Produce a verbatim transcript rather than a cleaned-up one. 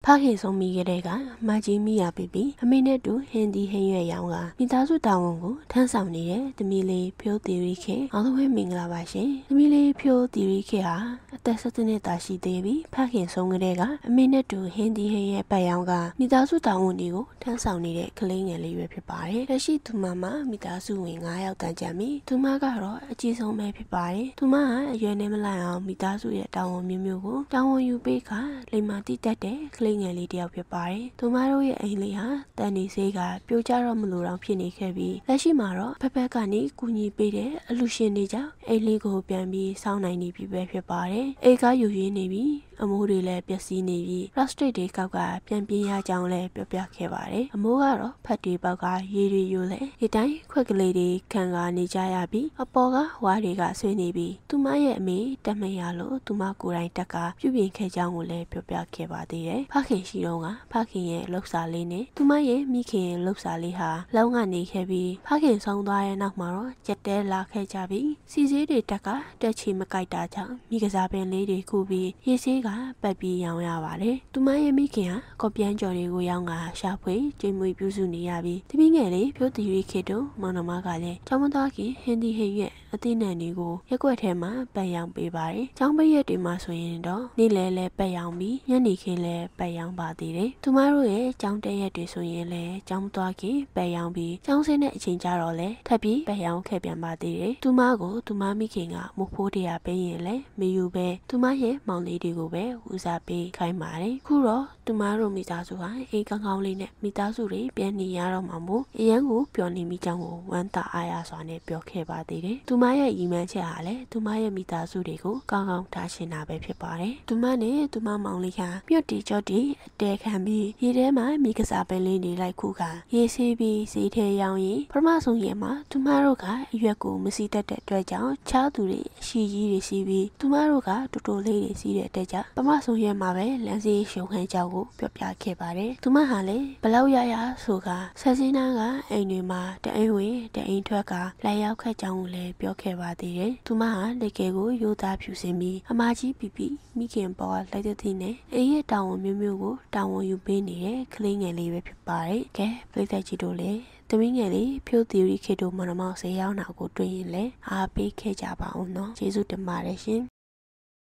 ခင်ဆုံးမိခဲ့တဲ့ကမကြီးမိရပြီပြီအမေနဲ့တူဟင်းဒီဟင်းရွက်ရောင်းကမိသားစုတာဝန်ကိုထမ်းဆောင်နေတဲ့သမီးလေးဖြိုးတီရီခေအားလုံးပဲမင်္ဂလာပါရှင်သမီးလေးဖြိုးတီရီခေဟာအသက်၁၇နှစ်သားရှိသေးပြီဖခင်ဆုံးခဲ့တဲ့ကအမေနဲ့တူဟင်းဒီဟင်းရွက်ပတ်ရောင်းကမိသားစုတာဝန်တွေကိုထမ်းဆောင်နေတဲ့ကလေးငယ်လေးပဲဖြစ်ပါတယ်လက်ရှိသူမမှာမိသားစုဝင်၅ယောက်တန်းကြပြီသူမကတော့အကြီးဆုံးပဲဖြစ်ပါတယ်သူမကအရွယ်နဲ့မလိုက်အောင်မိသားစုရဲ့တာဝန်မျိုးမျိုးကိုတာဝန်ယူပေးကလိမ္မာတိတက်တဲ့ကလေးငယ်လေးတယောက်ဖြစ်ပါတယ်သူမတို့ရဲ့အိမ်လေးဟာတန်နေစေးကပြိုကျတော့မလို့တော့ဖြစ်နေခဲ့ပြီးလက်ရှိမှာတော့ဖက်ဖက်ကနေကူညီပေးတဲ့အလူရှင်တွေကြောင့်အိမ်လေးကိုပြန်ပြီးစောင့်နိုင်နေပြီပဲဖြစ်ပါတယ်အိမ်ကယူရင်းနေပြီအမိုးတွေလည်းပျက်စီးနေပြီး plastic တွေကောက်ကပြန်ပြင်းရကြောင်းလည်းပြောပြခဲ့ပါတယ်အမိုးကတော့ဖက်တွေပေါက်ကရေတွေယိုလဲဒီတိုင်းခွက်ကလေးတွေခံကနေကြရပြီးအပေါ်ကဝါးတွေကဆွေးနေပြီးသူမရဲ့အမေတက်မရလို့သူမကိုယ်တိုင်တက်ကပြုပြင်ခဲ့ကြောင်းကိုလည်းပြောပြခဲ့ပါသေးတယ်ဖခင်ရှိတော့ကဖခင်ရဲ့လှုပ်ရှားလေးနဲ့သူမရဲ့မိခင်ရဲ့လှုပ်ရှားလေးဟာလောင်းကနေခဲ့ပြီးဖခင်ဆုံးသွားတဲ့နောက်မှာတော့ကြက်တဲလာခဲ့ကြပြီးစီစေးတွေတက်ကတက်ချီမကြိုက်တာကြောင့်မိကစားပင်လေးတွေခုပြီးရေစေးကပတ်ပြီးရောင်းရပါတယ်။သူမရဲ့မိခင်ဟာကော်ပြန်ကြော်တွေကိုရောင်းကရှာဖွေကျင်းမွေပြုစုနေရပြီးတပင်းငယ်လေးဖြိုးတီရီခေတို့မောင်နှမကလည်းကျောင်းမသားခင်ဟင်းဒီဟင်းရဲ့အသိဉာဏ်တွေကိုရက်ွက်ထဲမှာပတ်ရောင်းပေးပါတယ်။ကျောင်းပိတ်ရက်တွေမှာဆိုရင်တော့နေ့လဲလဲပတ်ရောင်းပြီးညနေခင်းလဲပတ်ရောင်းပါသေးတယ်။သူမတို့ရဲ့ကျောင်းတက်ရက်တွေဆိုရင်လဲကျောင်းသွားခင်ပတ်ရောင်းပြီးကျောင်းဆင်းတဲ့အချိန်ကျတော့လဲထပ်ပြီးပတ်ရောင်းခဲ့ပြန်ပါသေးတယ်။သူမကိုသူမမိခင်ကမဖိုးတရားပေးရင်လဲမယူပဲသူမရဲ့မောင်လေးတွေကိုပဲဦးစားပေးခိုင်းပါတယ်ခုတော့သူမတို့မိသားစုဟာအိမ်ကောင်းကောင်းလေးနဲ့မိသားစုတွေပြန်နေရတော့မှာမို့အရန်ကိုပျော်နေမိကြောင်းကိုဝမ်းသာအားရစွာနဲ့ပြောခဲ့ပါသေးတယ်သူမရဲ့ညီမချက်ဟာလည်းသူမရဲ့မိသားစုတွေကိုကောင်းကောင်းထားရှင်တာပဲဖြစ်ပါတယ်သူမနဲ့သူမမောင်လေးဟာမြတ်တီကြော့တီအတဲခံပြီးရေထဲမှာမိကစားပင်လေးနေလိုက်ခုကရေဆေးပြီးစီထဲရောင်းရင်ပထမဆုံးရေမှာသူမတို့ကအရွက်ကိုမစီတတ်တဲ့အတွက်ကြောင့်ချားသူတွေအရှိကြီးတွေစီးပြီးသူမတို့ကတူတူလေးတွေစီးတဲ့အတွက်ကြောင့်ပထမဆုံးရေမှာပဲလမ်းစီရှုံခံကြောက်ကိုပြောပြခဲ့ပါတယ်သူမဟာလည်းဘလောက်ရရဆိုကဆက်စင်းနာကအိမ်တွေမှာတအိမ်ဝင်တအိမ်ထွက်ကလိုက်ရောက်ခက်ကြောင်းကိုလည်းပြောခဲ့ပါသေးတယ်သူမဟာတကယ်ကိုရိုးသားဖြူစင်ပြီးအမကြီးပီပီမိခင်ပေါ်လိုက်တဲ့သင်းနဲ့အိမ်ရဲ့တာဝန်မျိုးမျိုးကိုတာဝန်ယူပေးနေတဲ့ကလေးငယ်လေးပဲဖြစ်ပါတယ်ကဲပြိတ္တကြီးတို့လည်းတမင်းငယ်လေးဖြိုးတီရီခေတို့မနမောက်ဆေးရောက်နာကိုတွေ့ရင်လည်းအားပေးခဲ့ကြပါအောင်နော်ကျေးဇူးတင်ပါတယ်ရှင်